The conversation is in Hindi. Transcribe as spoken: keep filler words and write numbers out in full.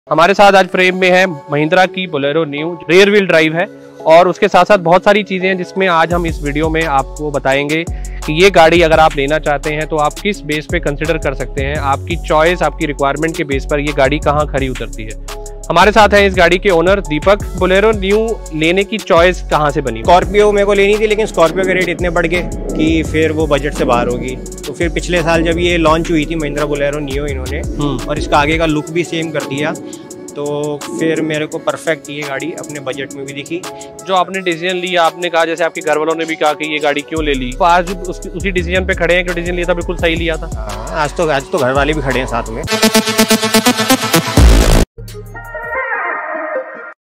हमारे साथ आज फ्रेम में है महिंद्रा की Bolero new, rear wheel drive है और उसके साथ साथ बहुत सारी चीज़ें हैं जिसमें आज हम इस वीडियो में आपको बताएंगे कि ये गाड़ी अगर आप लेना चाहते हैं तो आप किस बेस पे कंसिडर कर सकते हैं। आपकी चॉइस, आपकी रिक्वायरमेंट के बेस पर ये गाड़ी कहाँ खरी उतरती है। हमारे साथ है इस गाड़ी के ओनर दीपक। बोलेरो न्यू लेने की चॉइस कहाँ से बनी? स्कॉर्पियो मेरे को लेनी थी, लेकिन स्कॉर्पियो के रेट इतने बढ़ गए कि फिर वो बजट से बाहर होगी। तो फिर पिछले साल जब ये लॉन्च हुई थी महिंद्रा बोलेरो न्यू इन्होंने, और इसका आगे का लुक भी सेम कर दिया, तो फिर मेरे को परफेक्ट ये गाड़ी अपने बजट में भी दिखी। जो आपने डिसीजन लिया, आपने कहा जैसे आपके घर वालों ने भी कहा कि ये गाड़ी क्यों ले ली, तो आज उस, उसी डिसीजन पे खड़े हैं कि डिसीजन लिया था बिल्कुल सही लिया था। आज तो आज तो घर वाले भी खड़े हैं साथ में।